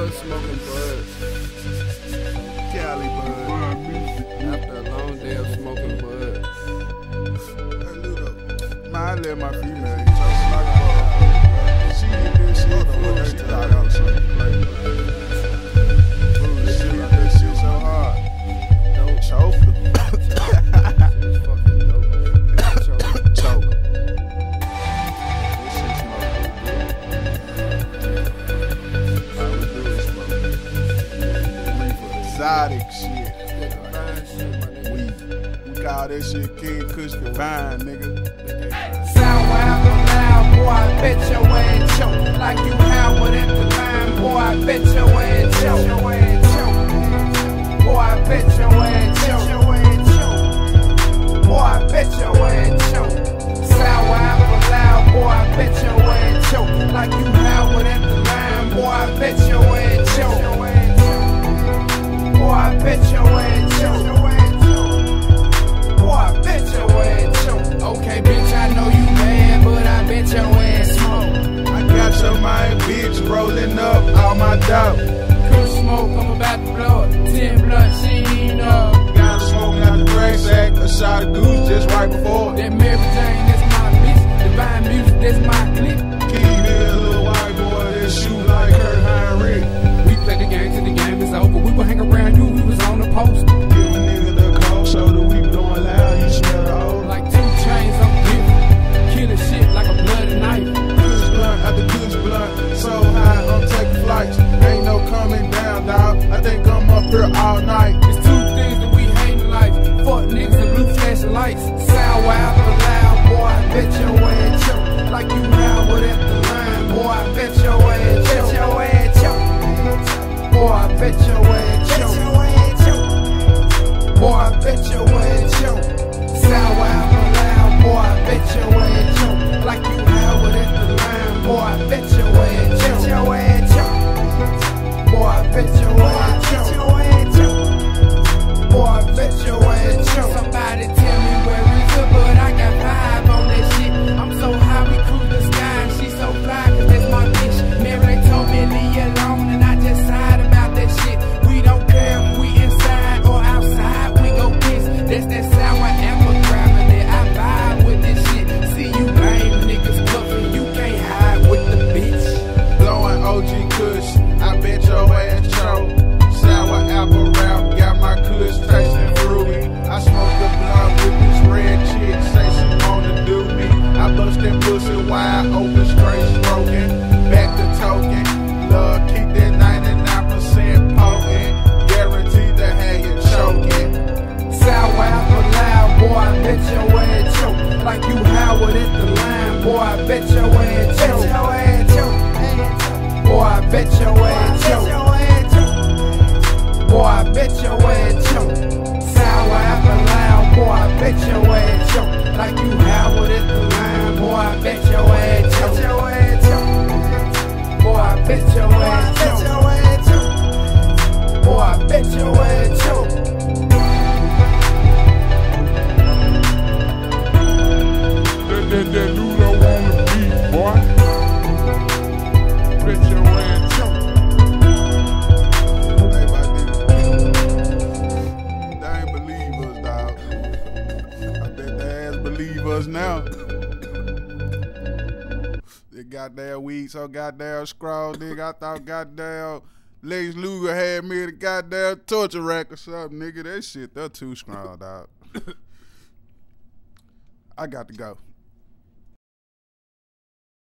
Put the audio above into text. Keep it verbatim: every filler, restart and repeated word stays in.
bud, smoking bud. Cali bud. After a long day of smoking bud. Hey, Ludo. Man, I let my female eat so like bud. She did this shit for what she thought I was something to play with. Ooh, she did that shit so hard. Don't choke them. Choke. This shit smoke. All we do is smoke. Exotic shit. We, we call that shit King Kush Divine, nigga. Sound wild and loud, boy, I bet your ass choke. Like you Howard at the line, boy, I bet your ass choke. Boy, I bet your ass choke. Boy, I bet your ass choke. Sound wild and loud, boy, I bet your ass choke. Like you Howard at the line, boy, I bet your ass choke. Boy, I bet your ass choke. Boy, I bet your ass choke. Okay, bitch, I know you mad, but I bet your ass smoke. I got your mind, bitch, rolling up all my dope. Kush smoke, I'm about to blow it. Ten blunt, she ain't up. Got her smoking out the gray sack, a shot of goose just right before. That Mary Jane, that's my bitch. Divine music, that's my clique. Key there, a little white boy that shoot like Kurt Heinrich. We play the game till the game is over. We would hang around you, we was on the post. Give a nigga the cold shoulder, we blowing loud, you smell the old. Like two chains, I'm different. Killing shit like a bloody knife. Kush blunt after Kush blunt, so high, I'm taking flights. Ain't no coming down, dog. I think I'm up here all night. It's two things that we hate in life. Fuck niggas and blue flashing lights. Sound wild and loud, boy, I bet your ass choke. Like you Howard at the line, boy, I bet your ass choke. Your ass choke. Boy, I bet your ass choke. Boy, I bet your ass choke. Sound wild and loud, boy, I bet your ass choke. Like you Howard at the line, boy, I bet your ass choke. Your ass choke. Boy, I bet your ass choke. Boy, I bet your ass choke. Somebody tell me where is it, but I got five on that shit. I'm so high, we cruise the sky, and she so fly, cause that's my bitch. Mary told me leave you alone, and I just sighed about that shit. We don't care if we inside or outside, we go piss. That's that sour apple gravity, I vibe with this shit. See you lame niggas cuffing, you can't hide with the bitch. Blowing O G Kush, I bet your ass choke. Sour apple rap, got my Kush tasting fruity. I smoke the blunt with this red chick, say she wanna do me. I bust that pussy wide open, straight stroking. Back to token, love keep that ninety-nine percent potent. Guaranteed to have you choking. Sound apple loud, boy, I bet your ass choke. Like you Howard at the line, boy, I bet your ass choke. Boy, I bet your ass choke. Boy, I bet your ass choke. Sound apple loud, boy, I bet your ass choke. Like you Howard at the line, boy, I bet your ass choke. Boy, I bet your ass choke. Boy, I bet your ass choke. That, that, that Ludo on the beat, boy. Bet your ass choke. Hey, my nigga. They ain't believe us, dog. I bet they ass believe us now. They goddamn weed so goddamn scroll, nigga. I thought goddamn Lex Luger had me at a goddamn torture rack or something, nigga. That shit, they're too strong, dog. I got to go.